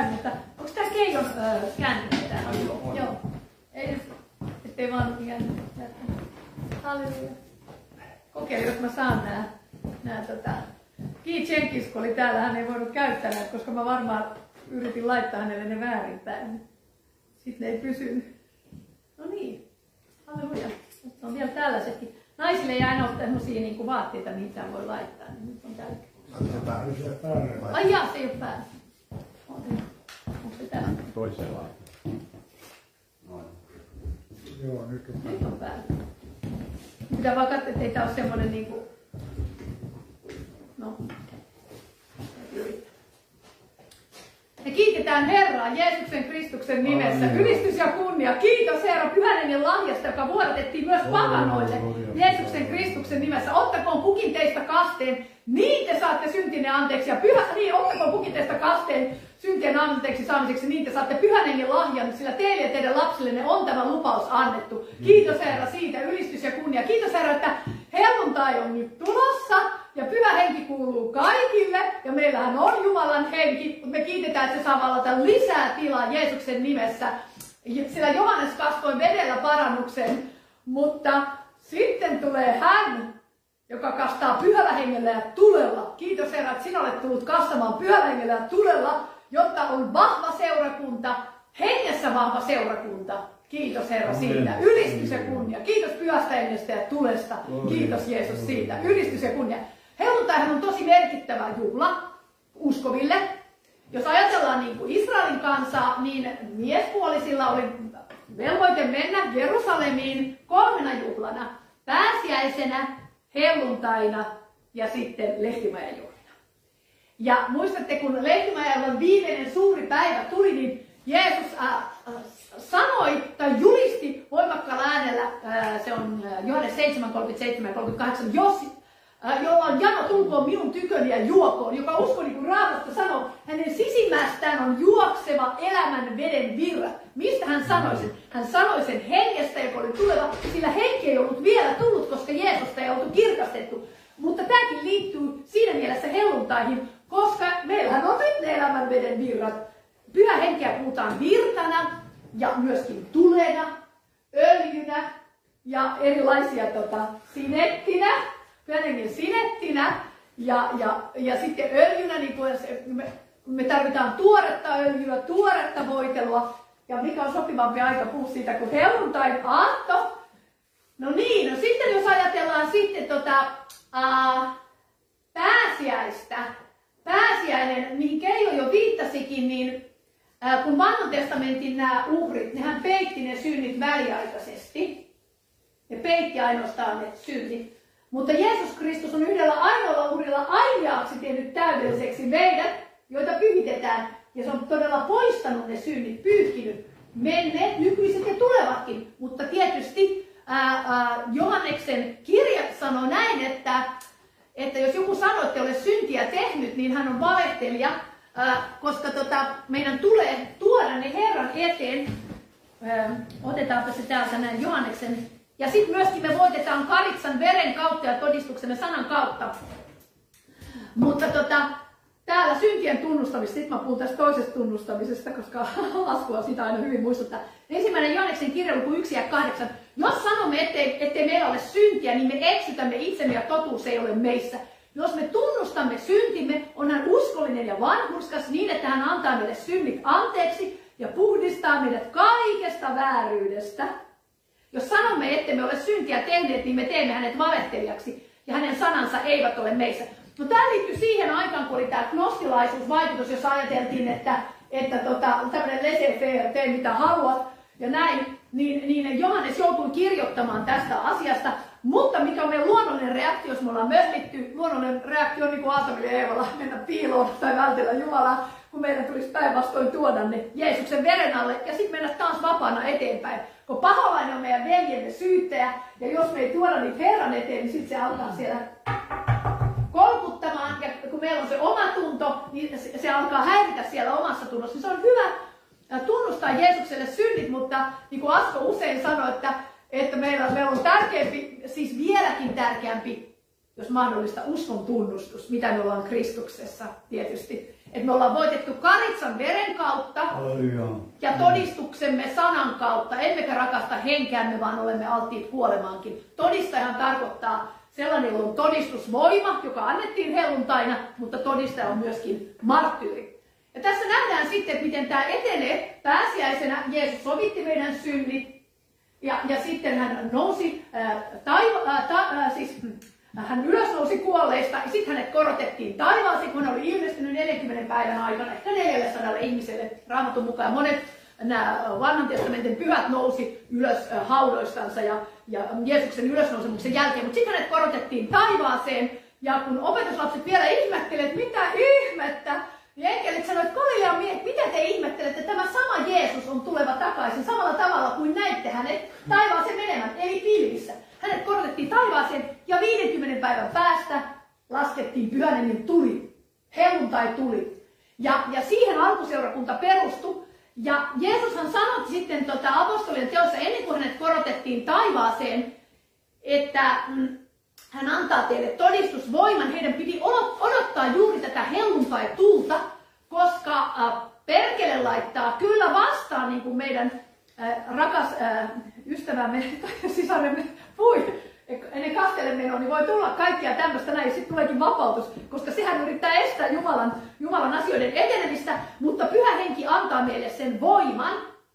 käy, mutta onko tää Keijon kääntynyt täällä? Joo. Ei, ettei vaan jäänyt. Halleluja. Kokeilin, jos mä saan nää Keith Jenkins, kun oli täällä, hän ei voinut käyttää näitä, koska mä varmaan yritin laittaa hänelle ne väärinpäin. Sitten ne ei pysynyt. No niin. Halleluja. Nyt on vielä tällaisetkin. Naisille ei aina ole tämmöisiä niin vaatteita, niitä voi laittaa. Niin nyt on täällä. Ai jaa, se ei ole päällä. Onko se täällä? Toisella. Joo, nyt on. Nyt on päällä. Pitää vaan katsoa, ettei tää ole semmonen niinku... No. Me kiitetään Herraa Jeesuksen Kristuksen nimessä. Ylistys ja kunnia. Kiitos Herra Pyhän Hengen lahjasta, joka vuodatettiin myös pakanoille Jeesuksen Kristuksen nimessä. Ottakoon kukin teistä kasteen, niin te saatte syntine anteeksi. Ja ottakoon kukin teistä kasteen syntien anteeksi saamiseksi, niin te saatte Pyhän Hengen lahjan, sillä teille ja teidän lapsillenne on tämä lupaus annettu. Kiitos Herra siitä, ylistys ja kunnia. Kiitos Herra, että helluntai on nyt tulossa. Ja Pyhä Henki kuuluu kaikille, ja meillähän on Jumalan henki, mutta me kiitetään, että se saa vallata lisää tilaa Jeesuksen nimessä. Sillä Johannes kasvoi vedellä parannuksen, mutta sitten tulee hän, joka kastaa Pyhällä Hengellä ja tulella. Kiitos Herra, että sinä olet tullut kastamaan Pyhällä Hengellä ja tulella, jotta on vahva seurakunta, hengessä vahva seurakunta. Kiitos Herra siitä. Ylistys ja kunnia. Kiitos Pyhästä Hengestä ja tulesta. Kiitos Jeesus siitä. Ylistys ja kunnia. Helluntaihan on tosi merkittävä juhla uskoville. Jos ajatellaan niin kuin Israelin kansaa, niin miespuolisilla oli velvoite mennä Jerusalemiin 3 juhlana. Pääsiäisenä, helluntaina ja sitten lehtimajan juhlana. Ja muistatte, kun lehtimajan viimeinen suuri päivä tuli, niin Jeesus sanoi tai julisti voimakkaalla äänellä, se on Johannes 7, 37 ja 38, jolla on jano, tulkoon minun tyköni ja juokoon, joka uskoo, niin kuin Raamasta sanoo, hänen sisimmästään on juokseva elämän veden virrat. Mistä hän sanoi sen? Hän sanoi sen hengestä, joka oli tuleva, sillä henki ei ollut vielä tullut, koska Jeesusta ei oltu kirkastettu. Mutta tämäkin liittyy siinä mielessä helluntaihin, koska meillähän on nyt ne elämän veden virrat. Pyhä henkeä puhutaan virtana ja myöskin tulena, öljynä ja erilaisia sinettinä. Pyhän hengen sinettinä ja sitten öljynä, niin kuin me tarvitaan tuoretta öljyä, tuoretta voitelua. Ja mikä on sopivampi aika puhua siitä kuin helluntain aatto. No niin, no sitten jos ajatellaan sitten pääsiäistä. Pääsiäinen, mihin Keijo jo viittasikin, niin kun Vanhan testamentin nämä uhrit, nehän peitti ne synnit väliaikaisesti. Ne peitti ainoastaan ne synnit. Mutta Jeesus Kristus on yhdellä ainoalla uhrilla ainiaaksi tehnyt täydelliseksi meidät, joita pyhitetään. Ja se on todella poistanut ne synnit, pyyhkinyt menneet, nykyiset ja tulevatkin. Mutta tietysti Johanneksen kirja sanoo näin, että jos joku sanoo, että ei ole syntiä tehnyt, niin hän on valehtelija, koska meidän tulee tuoda ne Herran eteen. Otetaanpa se täältä näin Johanneksen. Ja sitten myöskin me voitetaan karitsan veren kautta ja todistuksemme sanan kautta. Mutta täällä syntien tunnustamista, sitten mä puhun tästä toisesta tunnustamisesta, koska laskua sitä aina hyvin muistuttaa. 1. Johanneksen kirja luku 1 ja 8. Jos sanomme, ettei meillä ole syntiä, niin me eksytämme itsemme ja totuus ei ole meissä. Jos me tunnustamme syntimme, on hän uskollinen ja vanhurskas niin, että hän antaa meille synnit anteeksi ja puhdistaa meidät kaikesta vääryydestä. Jos sanomme, että me ole syntiä tehneet, niin me teemme hänet valehtelijaksi ja hänen sanansa eivät ole meissä. No tämä liittyy siihen aikaan, kun oli tämä gnostilaisuusvaikutus, jossa ajateltiin, että tämmöinen laissez-faire, tee mitä haluat ja näin, niin Johannes joutui kirjoittamaan tästä asiasta. Mutta mikä on meidän luonnollinen reaktio, jos me ollaan möllitty, luonnollinen reaktio on niin kuin Aatamille ja Eevalla mennä piiloon tai vältellä Jumalaa, kun meidän tulisi päinvastoin tuoda ne Jeesuksen veren alle ja sitten mennä taas vapaana eteenpäin. Kun paholainen on meidän veljemme syyttäjä ja jos me ei tuoda niitä Herran eteen, niin sitten se alkaa siellä kolkuttamaan ja kun meillä on se oma tunto, niin se alkaa häiritä siellä omassa tunnossa. Niin se on hyvä tunnustaa Jeesukselle synnit, mutta niin kuin Asko usein sanoi, että meillä on tärkeämpi, siis vieläkin tärkeämpi, jos mahdollista, uskon tunnustus, mitä me ollaan Kristuksessa tietysti. Että me ollaan voitettu karitsan veren kautta ja todistuksemme sanan kautta. Emmekä rakasta henkeämme, vaan olemme alttiit kuolemaankin. Todistajahan tarkoittaa sellainen, jolla on todistusvoima, joka annettiin helluntaina, mutta todistaja on myöskin marttyyri. Ja tässä nähdään sitten, että miten tämä etenee. Pääsiäisenä Jeesus sovitti meidän synnit ja sitten hän nousi, hän ylösnousi kuolleista ja sitten hänet korotettiin taivaaseen, kun hän oli ilmestynyt 40 päivän aikana, ehkä 400 ihmiselle Raamatun mukaan. Monet nämä vanhan testamentin pyhät nousi ylös haudoistansa ja Jeesuksen ylösnousemuksen jälkeen, mutta sitten hänet korotettiin taivaaseen. Ja kun opetuslapset vielä ihmettelivät, että mitä ihmettä, niin enkelit sanoivat, että Galilean miehet, mitä te ihmettelette, että tämä sama Jeesus on tuleva takaisin samalla tavalla kuin näitte hänet taivaaseen menemään, eli pilvissä. Hänet korotettiin taivaaseen ja 50 päivän päästä laskettiin Pyhän Hengen tuli. Helluntai tuli. Ja siihen alkuseurakunta perustui. Ja Jeesushan sanoi sitten apostolien teossa ennen kuin hänet korotettiin taivaaseen, että hän antaa teille todistusvoiman. Heidän piti odottaa juuri tätä helluntai-tulta, koska perkele laittaa kyllä vastaan, niin kuin meidän rakas ystävämme tai sisaremme pui ennen kastelle menoa, niin voi tulla kaikkia tämmöistä näin, ja sitten tuleekin vapautus, koska sehän yrittää estää Jumalan asioiden etenemistä, mutta Pyhä Henki antaa meille sen voiman.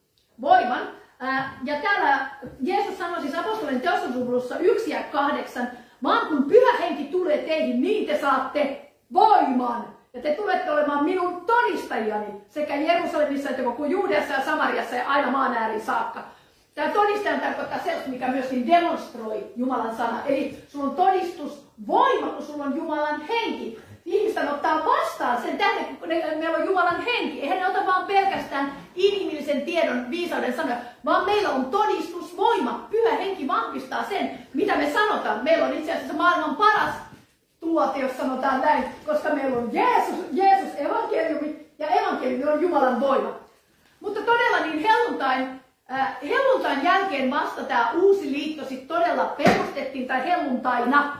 Ja täällä Jeesus sanoi siis apostolien teossa luvussa 1 ja 8, vaan kun Pyhä Henki tulee teihin, niin te saatte voiman. Ja te tulette olemaan minun todistajani sekä Jerusalemissa että koko Juudeassa ja Samariassa ja aina maan ääriin saakka. Tämä todistajan tarkoittaa sellaista, mikä myöskin demonstroi Jumalan sana. Eli sulla on todistusvoima, kun sulla on Jumalan henki. Ihmisten ottaa vastaan sen tähden, kun meillä on Jumalan henki. Eihän ne ota vaan pelkästään inhimillisen tiedon, viisauden sanoja, vaan meillä on todistusvoima. Pyhä Henki vahvistaa sen, mitä me sanotaan. Meillä on itse asiassa maailman paras tuote, jos sanotaan näin, koska meillä on Jeesus evankeliumi ja evankeliumi on Jumalan voima. Mutta todella niin helluntain jälkeen vasta tämä uusi liitto sitten todella perustettiin, tai helluntaina.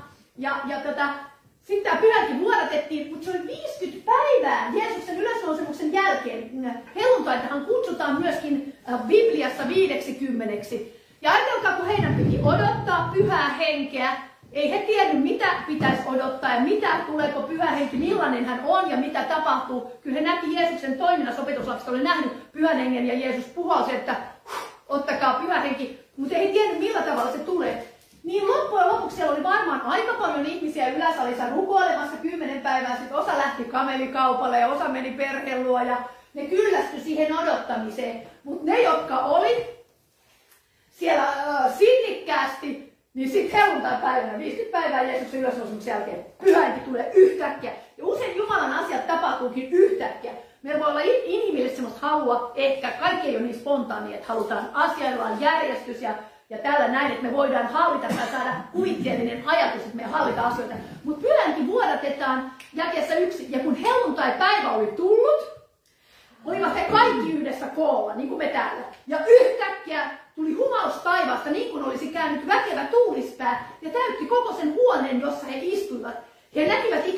Sitten tämä pyhäkin vuodatettiin, mutta se oli 50 päivää Jeesuksen ylösnousemuksen jälkeen. Helluntaitahan kutsutaan myöskin Bibliassa 50. Ja ajatelkaa, kun heidän piti odottaa Pyhää Henkeä, ei he tiennyt, mitä pitäisi odottaa ja tuleeko Pyhä Henki, millainen hän on ja mitä tapahtuu. Kyllä he näki Jeesuksen toiminnassa, opetuslapset oli nähnyt Pyhän Hengen ja Jeesus puhalsi, että ottakaa Pyhä Henki, mutta ei he tiennyt, millä tavalla se tulee. Niin loppujen lopuksi siellä oli varmaan aika paljon ihmisiä yläsalissa rukoilemassa 10 päivää, sitten osa lähti kamelikaupalle ja osa meni perheen luo ja ne kyllästyi siihen odottamiseen. Mutta ne, jotka oli siellä sinnikkäästi, niin sitten helluntai-päivänä, 50 päivää Jeesuksen ylösnousemuksen jälkeen, Pyhä Henki tulee yhtäkkiä. Ja usein Jumalan asiat tapahtuukin yhtäkkiä. Meillä voi olla inhimillistä semmoista halua, ehkä kaikki ei ole niin spontaania, että halutaan asioillaan järjestys ja tällä näin, että me voidaan hallita tai saada kuvitteellinen ajatus, että me hallita asioita. Mutta Pyhä Henki vuodatetaan jakeessa 1, ja kun helluntai-päivä oli tullut, olivat he kaikki yhdessä koolla, niin kuin me täällä. Ja yhtäkkiä tuli humaus taivaasta, niin kuin olisi käynyt väkevä tuulispää, ja täytti koko sen huoneen, jossa he istuivat. He näkivät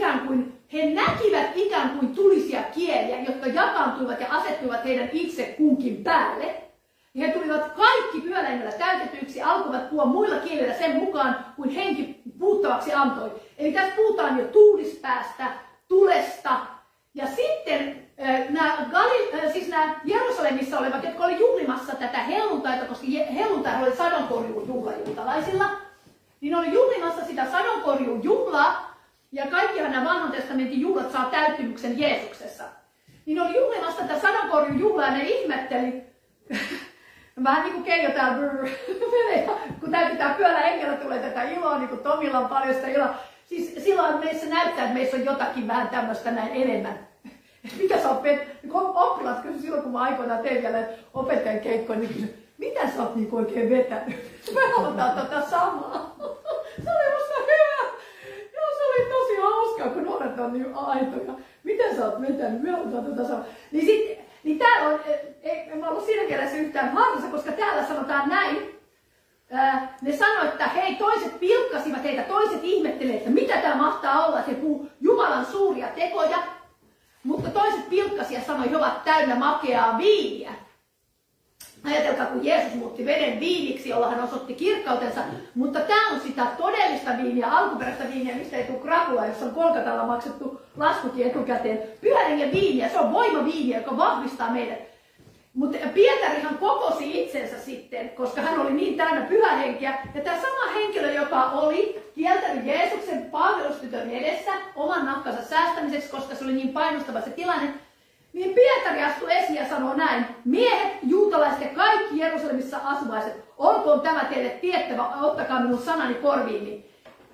ikään kuin tulisia kieliä, jotka jakaantuivat ja asettuivat heidän itse kunkin päälle. Ja he tulivat kaikki Pyhällä Hengellä täytetyiksi, alkoivat puhua muilla kielillä sen mukaan, kuin Henki puhuttavaksi antoi. Eli tässä puhutaan jo tuulispäästä, tulesta. Ja sitten nämä Jerusalemissa olevat, jotka oli juhlimassa tätä helluntaita, koska helluntai oli sadonkorjuujuhla juutalaisilla, niin oli juhlimassa sitä sadonkorjuujuhlaa, ja kaikkihan nämä vanhan testamentin juhlat saa täyttymyksen Jeesuksessa. Niin oli juhlimassa tätä sadonkorjuujuhlaa, ja ne ihmetteli, vähän niin kuin Keijo täällä kun täytetään Pyhällä Hengellä, tulee tätä iloa, niin kuin Tomilla on paljon sitä iloa. Siis silloin meissä näyttää, että meissä on jotakin vähän tämmöistä näin enemmän. Mitä sä oot, oppilaat kysyi silloin, kun mä aikoinaan tein vielä opettajan keikkoon, niin kysyi, mitä sä oot niin oikein vetänyt? Me halutaan tätä samaa. Se oli musta hyvä. Joo, se oli tosi hauskaa, kun nuoret on niin aitoja. Miten sä oot vetänyt? Me halutaan tätä samaa. Niin täällä on, ei ollut siinä mielessä yhtään harvassa, koska täällä sanotaan näin. Ne sanoivat, että hei, toiset pilkkasivat heitä, toiset ihmettelevät, että mitä tämä mahtaa olla, että he puhuu Jumalan suuria tekoja. Mutta toiset pilkkasi ja sanoi, he ovat täynnä makeaa viiniä. Ajatelkaa, kun Jeesus muutti veden viiniksi, jolla hän osoitti kirkkautensa, mutta tämä on sitä todellista viiniä, alkuperäistä viiniä, mistä ei tule krapula, jossa on Kolkatalla maksettu laskukin etukäteen. Pyhän hengen viiniä, se on voimaviiniä, joka vahvistaa meidät. Mutta Pietarihan kokosi itsensä sitten, koska hän oli niin täynnä pyhän henkeä. Ja tämä sama henkilö, joka oli kieltänyt Jeesuksen palvelustytön edessä oman nahkansa säästämiseksi, koska se oli niin painostava se tilanne, niin Pietari astui esiin ja sanoi näin: miehet, juutalaiset ja kaikki Jerusalemissa asuvaiset, olkoon tämä teille tiettävä, ottakaa minun sanani korviini.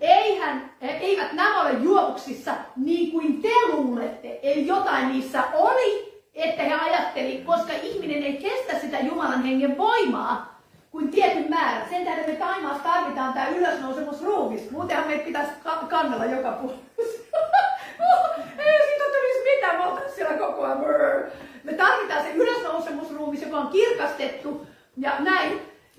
Eivät nämä ole juovuksissa niin kuin te luulette, eli jotain niissä oli, että he ajatteli, koska ihminen ei kestä sitä Jumalan hengen voimaa kuin tietyn määrän. Sen tähden me Taimaassa tarvitaan tämä ylösnousemusruumis. Muutenhan meitä pitäisi kannella joka puolella. Ei siitä tulisi mitään, me oltaisiin siellä koko ajan. Me tarvitaan se ylösnousemusruumis, joka on kirkastettu ja näin.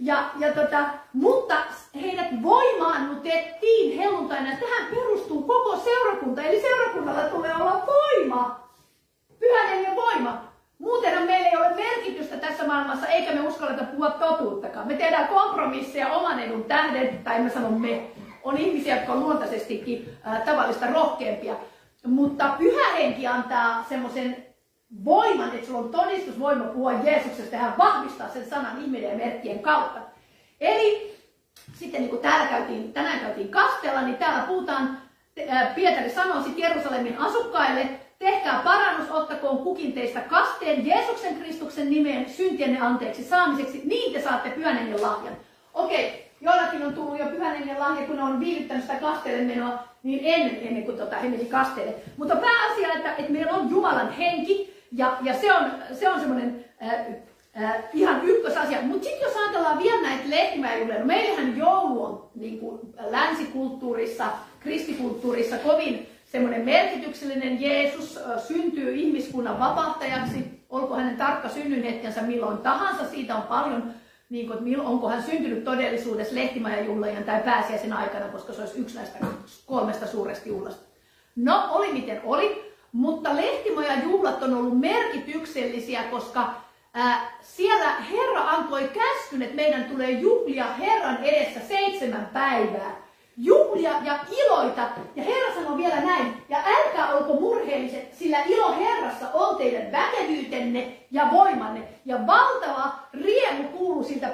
Mutta heidät voimaannutettiin helluntaina. Tähän perustuu koko seurakunta. Eli seurakunnalla tulee olla voima. Pyhän hengen voima. Muutenhan meillä ei ole merkitystä tässä maailmassa, eikä me uskalleta puhua totuuttakaan. Me tehdään kompromisseja oman edun tähden, tai mä sanon me. On ihmisiä, jotka on luontaisestikin tavallista rohkeampia. Mutta pyhä henki antaa semmoisen voiman, että sulla on todistusvoima puhua Jeesuksesta ja hän vahvistaa sen sanan ihminen ja merkkien kautta. Eli sitten niin kuin tänään käytiin kasteella, niin täällä puhutaan, Pietari sanoi sitten Jerusalemin asukkaille, tehkää parannus, ottakoon kukin teistä kasteen Jeesuksen Kristuksen nimeen syntienne anteeksi saamiseksi, niin te saatte pyhän hengen lahjan. Okei, joillakin on tullut jo pyhän hengen lahja, kun ne on viivyttänyt sitä kasteelle menoa, niin ennen kuin he meni kasteelle. Mutta pääasia, että meillä on Jumalan henki, ja se on semmoinen ihan ykkösasia. Mutta sitten jos ajatellaan vielä näitä lehtimäjuhlia, no meillähän joulu on niin kuin länsikulttuurissa, kristikulttuurissa kovin semmoinen merkityksellinen. Jeesus syntyy ihmiskunnan vapahtajaksi, olko hänen tarkka synnynhetkensä milloin tahansa, siitä on paljon, niin kuin, onko hän syntynyt todellisuudessa lehtimäjuhlien tai pääsiäisen aikana, koska se olisi yksi näistä 3 suuresta juhlasta. No, oli miten oli, mutta lehtimajajuhlat on ollut merkityksellisiä, koska siellä Herra antoi käskyn, että meidän tulee juhlia Herran edessä 7 päivää. Juhlia ja iloita. Ja Herra sanoi vielä näin, ja älkää olko murheelliset, sillä ilo Herrassa on teidän väkevyytenne ja voimanne. Ja valtava riemu kuuluu siltä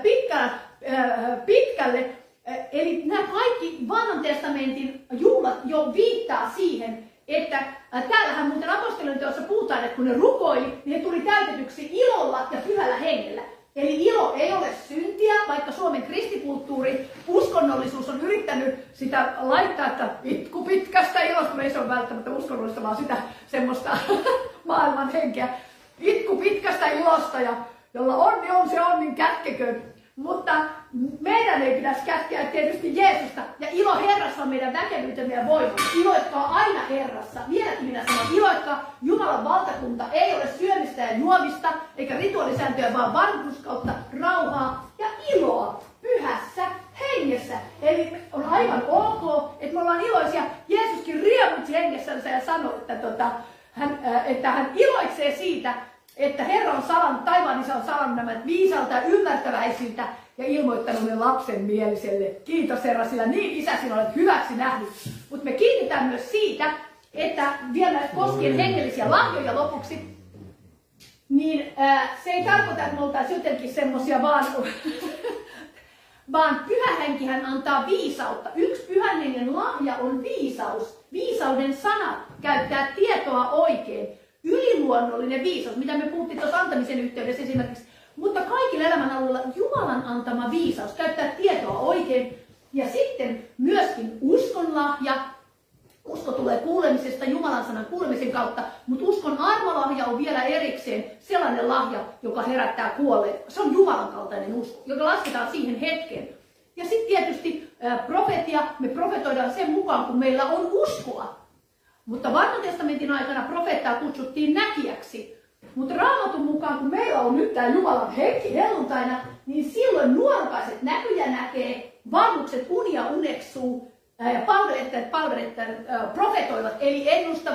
pitkälle. Eli nämä kaikki Vanhan testamentin juhlat jo viittaa siihen, että täällähän muuten apostolien teossa puhutaan, että kun ne rukoili, niin he tuli täytetyksi ilolla ja pyhällä hengellä. Eli ilo ei ole syntiä, vaikka Suomen kristikulttuuri, uskonnollisuus on yrittänyt sitä laittaa, että itku pitkästä ilosta, kun ei se ole välttämättä uskonnollista, vaan sitä semmoista maailman henkeä. Itku pitkästä ilosta, ja jolla onni on, se onnin kätkeköön. Mutta meidän ei pitäisi kätkeä tietysti Jeesusta. Ja ilo Herrassa on meidän väkevyytemme ja voima. Iloitkaa aina Herrassa. Vieläkin minä sanon, iloitkaa. Jumalan valtakunta ei ole syömistä ja juomista, eikä rituaalisääntöjä, vaan vanhurskautta, rauhaa ja iloa pyhässä hengessä. Eli on aivan ok, että me ollaan iloisia. Jeesuskin riemuitsi hengessänsä ja sanoi, että hän iloitsee siitä, että Herra on salannut, taivaan Isä on salannut nämä viisalta ja ymmärtäväisiltä ja ilmoittanut ne lapsen mieliselle. Kiitos Herra, sillä niin Isä sinä olet hyväksi nähnyt. Mutta me kiitetään myös siitä, että vielä koskien hengellisiä lahjoja lopuksi, niin se ei tarkoita, että me oltaisiin jotenkin semmoisia vaan Pyhä Henkihän antaa viisautta. Yksi Pyhän Hengen lahja on viisaus. Viisauden sana käyttää tietoa oikein. Yliluonnollinen viisaus, mitä me puhuttiin tuossa antamisen yhteydessä esimerkiksi. Mutta kaikilla elämänalueilla Jumalan antama viisaus, käyttää tietoa oikein. Ja sitten myöskin uskonlahja. Usko tulee kuulemisesta, Jumalan sanan kuulemisen kautta, mutta uskon armolahja on vielä erikseen sellainen lahja, joka herättää kuolleet. Se on Jumalan kaltainen usko, joka lasketaan siihen hetkeen. Ja sitten tietysti profetia, me profetoidaan sen mukaan, kun meillä on uskoa. Mutta Vanhan testamentin aikana profeettaa kutsuttiin näkijäksi. Mutta Raamatun mukaan, kun meillä on nyt tämä Jumalan henki helluntaina, niin silloin nuorukaiset näkyjä näkee, vanhukset unia uneksuu, ja palvelettajat profetoivat, eli ennustavat,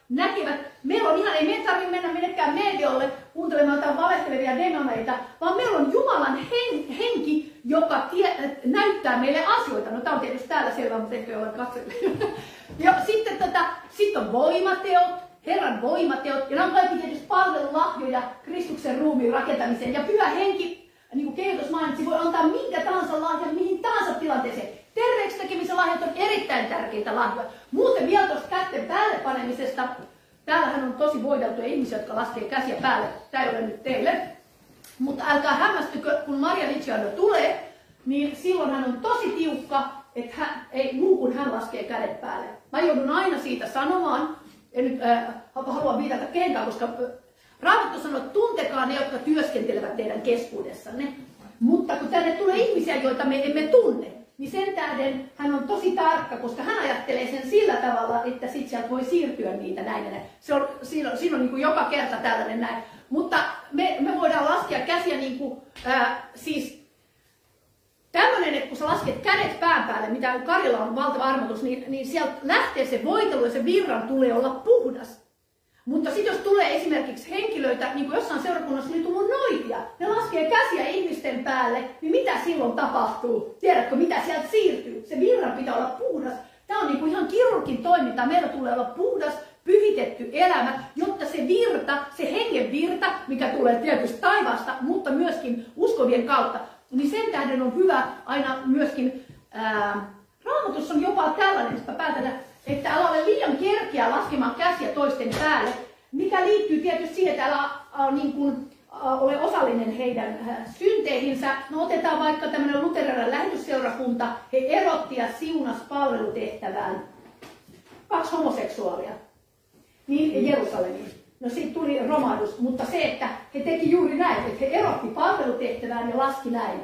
näkevät. Meillä on ihan, ei meidän tarvitse mennä minnekään mediolle kuuntelemaan jotain valehtelevia demoneita, vaan meillä on Jumalan henki, joka näyttää meille asioita. No tämä on tietysti täällä selvä, mutta ehkä jollain katsojille. Ja sitten on voimateot, Herran voimateot, ja nämä on kaikki tietysti palvelulahjoja Kristuksen ruumiin rakentamiseen. Ja Pyhä Henki, niin kuin Keetos mainitsi, voi antaa minkä tahansa lahjan, mihin tahansa tilanteeseen. Terveeksi tekemisen lahjat on erittäin tärkeitä lahjoja. Muuten vielä tuosta kätten päälle panemisesta. Täällähän on tosi voideltuja ihmisiä, jotka laskee käsiä päälle. Tämä ei ole nyt teille. Mutta älkää hämmästykö, kun Maria Litsiano tulee, niin silloin hän on tosi tiukka, että hän ei muu kuin hän laskee kädet päälle. Mä joudun aina siitä sanomaan, en nyt halua viitata kehenkään, koska Raamattu sanoo, että tuntekaa ne, jotka työskentelevät teidän keskuudessanne. Mutta kun tänne tulee ihmisiä, joita me emme tunne, niin sen tähden hän on tosi tarkka, koska hän ajattelee sen sillä tavalla, että sitten sieltä voi siirtyä niitä näin. Siinä on niin kuin joka kerta tällainen näin. Mutta me voidaan laskea käsiä niin kuin, siis tämmöinen, että kun sä lasket kädet pään päälle, mitä Karilla on valtava armotus, niin sieltä lähtee se voitelu ja se virran tulee olla puhdas. Mutta sitten jos tulee esimerkiksi henkilöitä, niin kuin jossain seurakunnassa oli tullut noitia, ne laskee käsiä ihmisten päälle, niin mitä silloin tapahtuu? Tiedätkö, mitä sieltä siirtyy? Se virran pitää olla puhdas. Tämä on niin kuin ihan kirurgin toiminta. Meillä tulee olla puhdas, pyhitetty elämä, jotta se virta, se hengen virta, mikä tulee tietysti taivaasta, mutta myöskin uskovien kautta, niin sen tähden on hyvä aina myöskin, Raamatussa on jopa tällainen, että päätetään, että älä ole liian kerkeä laskemaan käsiä toisten päälle, mikä liittyy tietysti siihen, että älä niin kuin, ole osallinen heidän synteihinsä. No otetaan vaikka tämmöinen luterilainen lähetysseurakunta, he erotti ja siunas palvelutehtävään 2 homoseksuaalia niin Jerusalemiin. No siitä tuli romahdus, mutta se, että he teki juuri näin, että he erotti palvelutehtävään ja laski näin.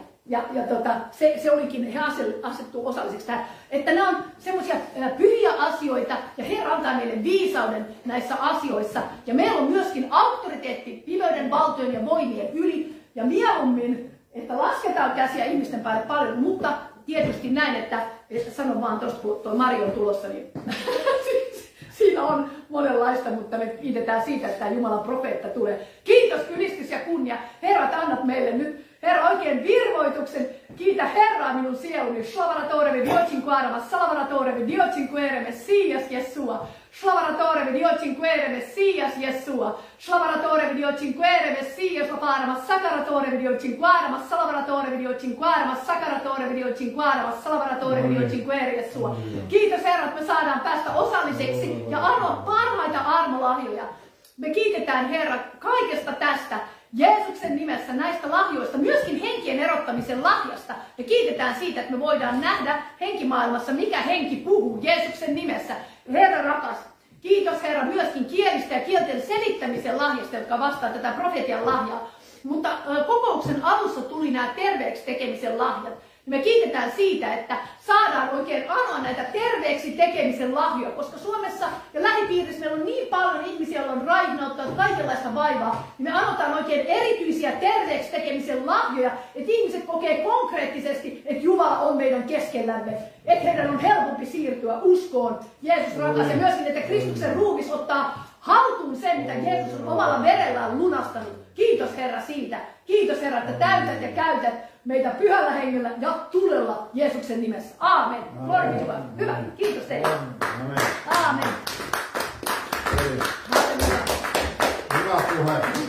Se olikin, he asettuu osallisiksi tähän. Että nämä on semmoisia pyhiä asioita ja Herra antaa meille viisauden näissä asioissa. Ja meillä on myöskin auktoriteetti pimeyden, valtojen ja voimien yli. Ja mieluummin, että lasketaan käsiä ihmisten päälle paljon, mutta tietysti näin, että sanon vaan tuosta, kun tuo Mari on tulossa, niin siinä on monenlaista, mutta me kiitetään siitä, että tämä Jumalan profeetta tulee. Kiitos, ylistys ja kunnia. Herrat, annat meille nyt, Herra, oikein virvoituksen. Kiitä Herraa minun sieluni. Slavaratoreve Diocinquare, Salavaratore Diocinquare, Messias Jesua. Slavaratoreve Diocinquare, Messias Jesua. Slavaratoreve Diocinquare, Messias Laparama, Sakaratoreve Diocinquare, Salavaratore Diocinquare, Sakaratoreve Diocinquare, Salavaratore Diocinquare Jesua. Kiitos Herra, että me saadaan päästä osalliseksi ja anoa parhaita armolahjoja. Me kiitetään Herra kaikesta tästä. Jeesuksen nimessä näistä lahjoista, myöskin henkien erottamisen lahjasta. Me kiitetään siitä, että me voidaan nähdä henkimaailmassa, mikä henki puhuu Jeesuksen nimessä. Herra rakas, kiitos Herra myöskin kielistä ja kielten selittämisen lahjasta, jotka vastaa tätä profetian lahjaa. Mutta kokouksen alussa tuli nämä terveeksi tekemisen lahjat. Me kiitetään siitä, että saadaan oikein anoa näitä terveeksi tekemisen lahjoja, koska Suomessa ja lähipiirissä meillä on niin paljon ihmisiä, joilla on raihnautta ja kaikenlaista vaivaa, niin me anotaan oikein erityisiä terveeksi tekemisen lahjoja, että ihmiset kokee konkreettisesti, että Jumala on meidän keskellämme, että heidän on helpompi siirtyä uskoon. Jeesus rakas ja myöskin, että Kristuksen ruumis ottaa haltuun sen, mitä Jeesus on omalla verellään lunastanut. Kiitos Herra siitä. Kiitos Herra, että täytät ja käytät meitä pyhällä hengellä ja tulella Jeesuksen nimessä. Aamen. Glory to God. Hyvä. Kiitos teille. Aamen. Hyvä puhe.